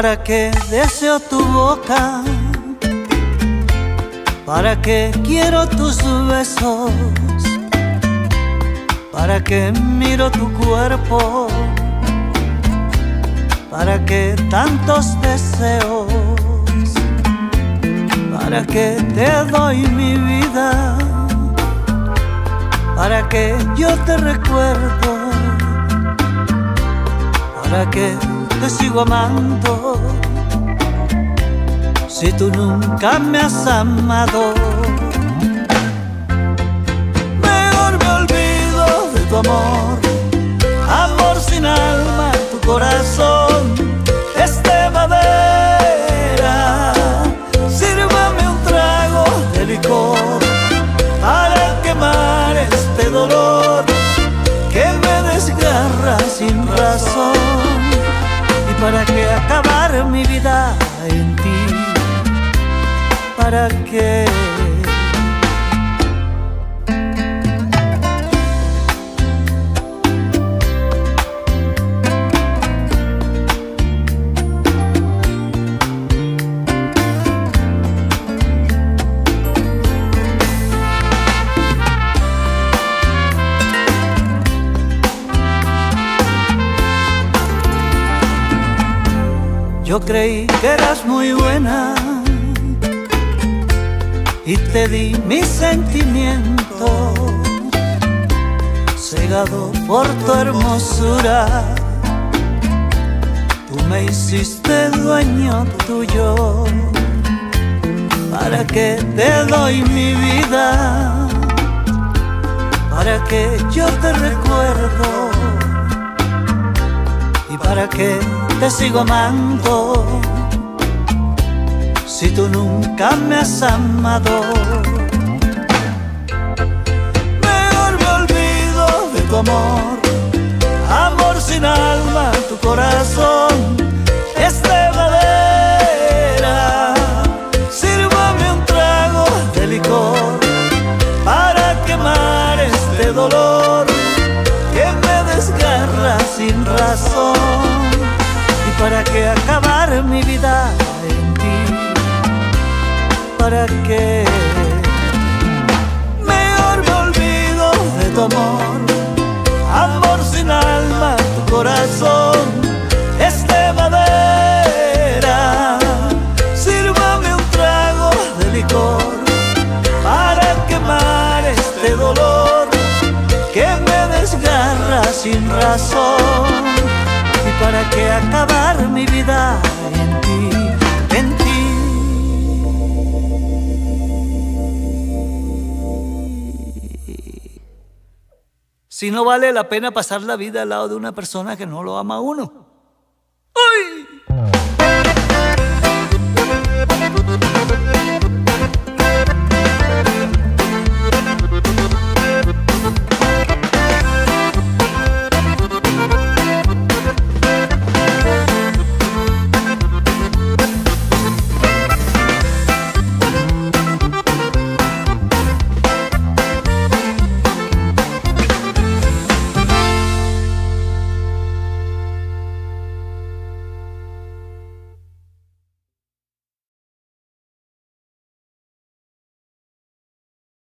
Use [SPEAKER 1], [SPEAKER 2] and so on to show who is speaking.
[SPEAKER 1] ¿Para qué deseo tu boca? ¿Para qué quiero tus besos? ¿Para qué miro tu cuerpo? ¿Para qué tantos deseos? ¿Para qué te doy mi vida? ¿Para qué yo te recuerdo? ¿Para qué te sigo amando si tú nunca me has amado? Mejor me olvido de tu amor, amor sin alma, tu corazón es de madera. Sírvame un trago de licor para quemar este dolor que me desgarra sin razón. ¿Y para qué acabar mi vida en ti? ¿Para qué? Yo creí que eras muy buena y te di mis sentimientos, cegado por tu hermosura. Tú me hiciste dueño tuyo. ¿Para qué te doy mi vida? ¿Para qué yo te recuerdo? ¿Y para qué te sigo amando si tú nunca me has amado? Mejor me olvido de tu amor, amor sin alma, tu corazón es de madera. Sírvame un trago de licor para quemar este dolor que me desgarra sin razón. ¿Para qué acabar mi vida en ti? ¿Para qué? Mejor me olvido de tu amor, amor sin alma, tu corazón es de madera. Sírvame un trago de licor para quemar este dolor que me desgarra sin razón. ¿Para qué acabar mi vida en ti, en ti? Si no vale la pena pasar la vida al lado de una persona que no lo ama a uno.